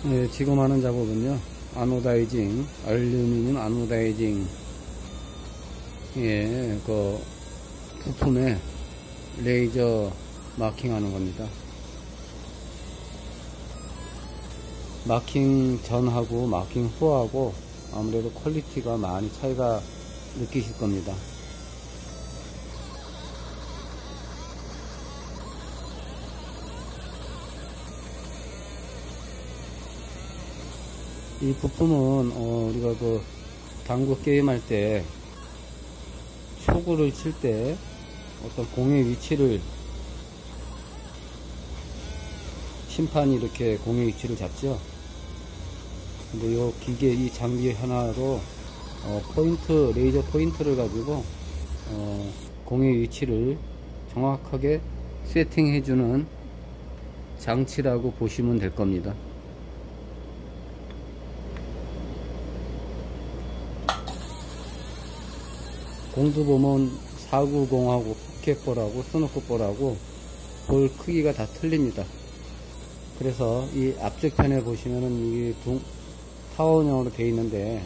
예, 지금 하는 작업은요, 아노다이징, 알루미늄 아노다이징, 예, 그 부품에 레이저 마킹 하는 겁니다. 마킹 전하고 마킹 후하고 아무래도 퀄리티가 많이 차이가 느끼실 겁니다. 이 부품은 우리가 그 당구 게임 할 때 초구를 칠 때 어떤 공의 위치를 심판이 이렇게 공의 위치를 잡죠. 근데 이 기계, 이 장비 하나로 포인트, 레이저 포인트를 가지고 공의 위치를 정확하게 세팅해주는 장치라고 보시면 될 겁니다. 공도 보면 490하고 포켓볼하고 스누커볼하고 볼 크기가 다 틀립니다. 그래서 이 앞쪽 편에 보시면은 이게 타원형으로 되어 있는데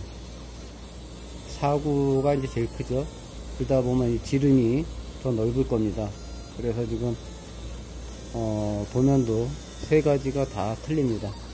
4구가 이제 제일 크죠. 그러다 보면 이 지름이 더 넓을 겁니다. 그래서 지금 도면도 세 가지가 다 틀립니다.